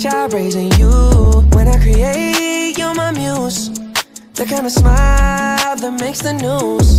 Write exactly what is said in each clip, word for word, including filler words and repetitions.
child raising you. When I create, you're my muse. The kind of smile that makes the news.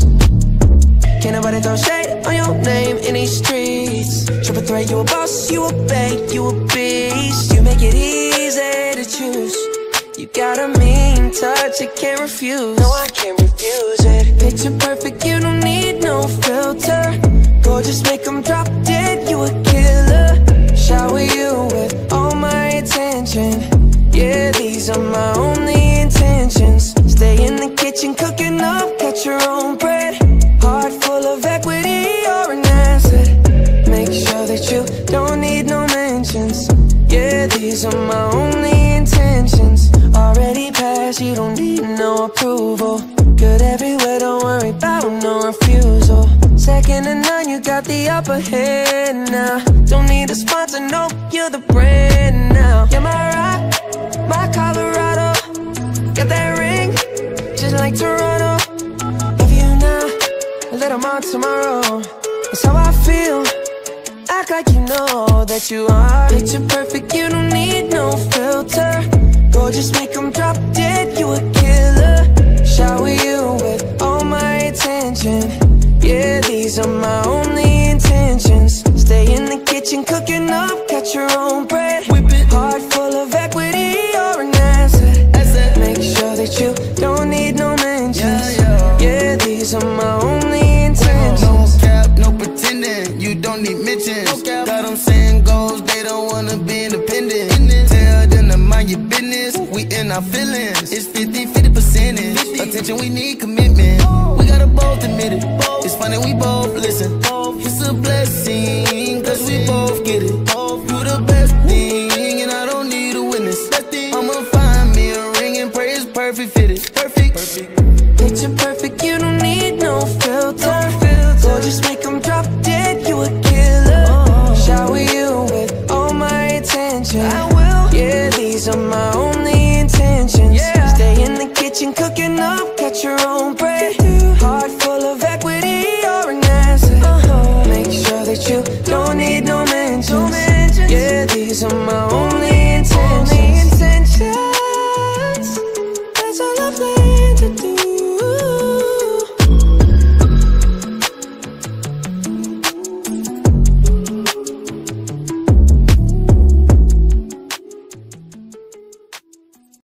Can't nobody throw shade on your name in these streets. Triple threat, you a boss, you a bank, you a beast. You make it easy to choose. You got a mean touch, I can't refuse. No, I can't refuse it. Picture perfect, you don't need no filter. Gorgeous, make them drop dead, you a killer. Shower you with all my attention. Yeah, these are my only intentions. Stay in the kitchen, cooking up, cut your own bread. Heart full of equity, you're an asset. Make sure that you don't need no mentions. Yeah, these are my only intentions. Already passed, you don't need no approval. Good everywhere, don't worry about no refusal. Second to none, you got the upper hand now. Don't need a sponsor, no, you're the brand now. You're my rock, my Colorado. Got that ring, just like Toronto. Love you now, a little more tomorrow. That's how I feel, act like you know that you are. Picture perfect, you don't need no filter. Gorgeous, make them drop dead, you a killer. Shower you with all my attention. Yeah, these are my only intentions. Stay in the kitchen, cooking up, cut your own bread. Heart full of equity, you're an asset. Make sure that you don't need no mentions. Yeah, these are my only intentions. No cap, no pretending, you don't need mentions. Got them saying goals, they don't wanna be independent. Tell them to mind your business, we in our feelings. It's fifty, fifty percentage. Attention, we need commitment. We gotta both admit it. It's funny, we both listen. It's a blessing, cause we both get it. You the best thing, and I don't need a witness. I'ma find me a ring and pray it's perfect fitted. Perfect. Picture perfect, you don't need no filter. Gorgeous, make them drop dead, you a killer. Shower you with all my attention. I will. Yeah, these are my only intentions. Stay in the kitchen, cooking up, cut your own bread.